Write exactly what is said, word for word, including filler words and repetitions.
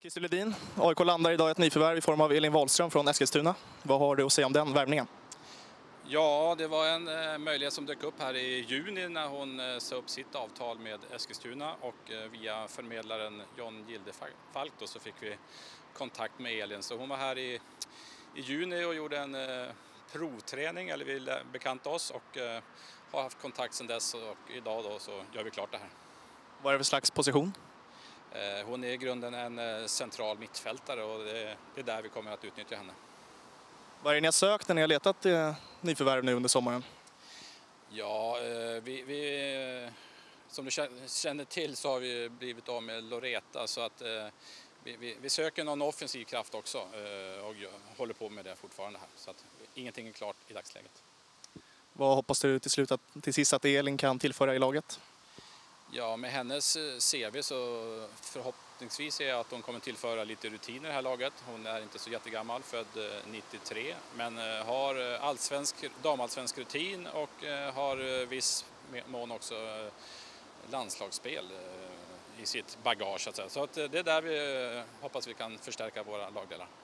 Christer Ledin, A I K landar idag ett nyförvärv i form av Elin Wahlström från Eskilstuna. Vad har du att säga om den värvningen? Ja, det var en eh, möjlighet som dök upp här i juni när hon eh, sa upp sitt avtal med Eskilstuna och eh, via förmedlaren John Gildefalk då, så fick vi kontakt med Elin. Så hon var här i, i juni och gjorde en eh, provträning, eller vi bekanta oss, och eh, har haft kontakt sedan dess, och idag då så gör vi klart det här. Vad är det för slags position? Eh, hon är i grunden en eh, central mittfältare och det, det är där vi kommer att utnyttja henne. Vad är det ni har sökt när ni har letat eh, nyförvärv nu under sommaren? Ja, eh, vi, vi, som du känner till så har vi blivit av med Loreta, så att eh, vi, vi, vi söker någon offensiv kraft också eh, och håller på med det fortfarande här. Så att ingenting är klart i dagsläget. Vad hoppas du till slut att, till sist att Elin kan tillföra i laget? Ja, med hennes C V så förhoppningsvis är att hon kommer tillföra lite rutin i det här laget. Hon är inte så jättegammal, född nittiotre, men har allsvensk, damallsvensk rutin och har viss mån också landslagsspel i sitt bagage. Så att det är där vi hoppas vi kan förstärka våra lagdelar.